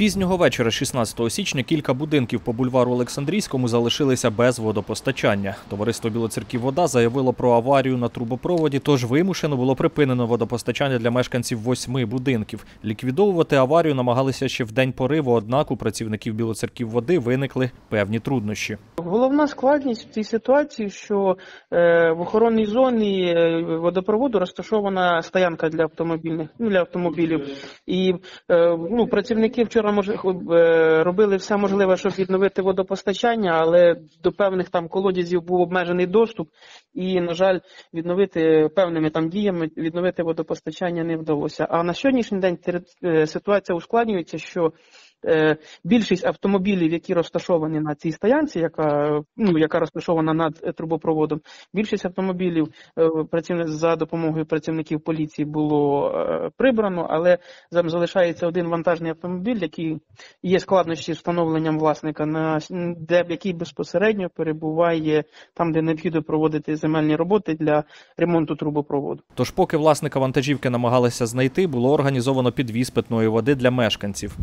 Пізнього вечора 16 січня кілька будинків по бульвару Олександрійському залишилися без водопостачання. Товариство «Білоцерківвода» заявило про аварію на трубопроводі, тож вимушено було припинено водопостачання для мешканців 8 будинків. Ліквідовувати аварію намагалися ще в день пориву, однак у працівників «Білоцерківводи» виникли певні труднощі. Головна складність в цій ситуації, що в охоронній зоні водопроводу розташована стоянка для автомобілів. І працівники вчора робили все можливе, щоб відновити водопостачання, але до певних там колодязів був обмежений доступ і, на жаль, відновити певними там діями відновити водопостачання не вдалося. А на сьогоднішній день ситуація ускладнюється, що більшість автомобілів, які розташовані на цій стоянці, яка розташована над трубопроводом, більшість автомобілів за допомогою працівників поліції було прибрано, але залишається один вантажний автомобіль, який є складнощі з встановленням власника, який безпосередньо перебуває там, де необхідно проводити земельні роботи для ремонту трубопроводу. Тож поки власника вантажівки намагалися знайти, було організовано підвіз питної води для мешканців.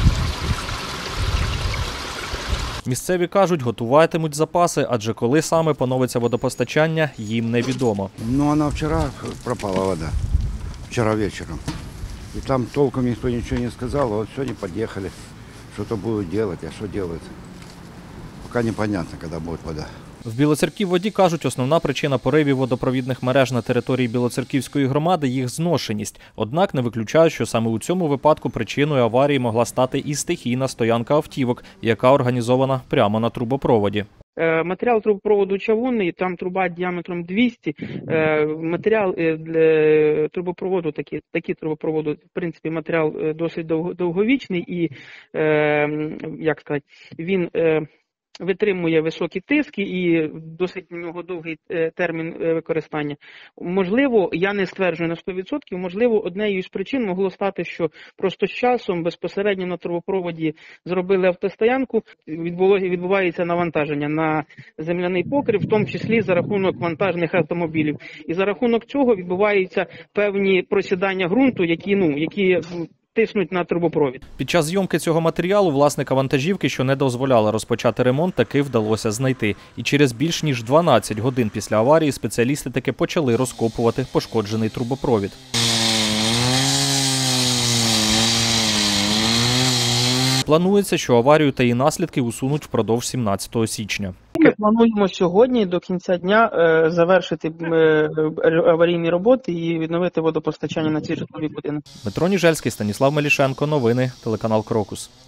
Місцеві кажуть, готуватимуть запаси, адже коли саме поновиться водопостачання, їм невідомо. Вона вчора пропала вода, вчора вечором. І там толком ніхто нічого не сказав, а от сьогодні під'їхали, що-то будуть робити, а що роблять. Поки непонятно, коли буде вода. В Білоцерківводі кажуть, основна причина поривів водопровідних мереж на території Білоцерківської громади – їх зношеність. Однак не виключають, що саме у цьому випадку причиною аварії могла стати і стихійна стоянка автівок, яка організована прямо на трубопроводі. Матеріал трубопроводу чавунний, там труба діаметром 200, матеріал для трубопроводу, такі трубопроводу, в принципі, матеріал досить довговічний і, він витримує високі тиски і досить у нього довгий термін використання. Можливо, я не стверджую на 100%, можливо, однією з причин могло стати, що просто з часом безпосередньо на трубопроводі зробили автостоянку, відбувається навантаження на земляний покрив, в тому числі за рахунок вантажних автомобілів. І за рахунок цього відбуваються певні просідання ґрунту, які тиснуть на трубопровід. Під час зйомки цього матеріалу власника вантажівки, що не дозволяла розпочати ремонт, таки вдалося знайти. І через більш ніж 12 годин після аварії спеціалісти таки почали розкопувати пошкоджений трубопровід. Планується, що аварію та її наслідки усунуть впродовж 17 січня. Ми плануємо сьогодні до кінця дня завершити аварійні роботи і відновити водопостачання на ці житлові будинки. Дмитро Ніжельський, Станіслав Мелішенко. Новини. Телеканал «Крокус».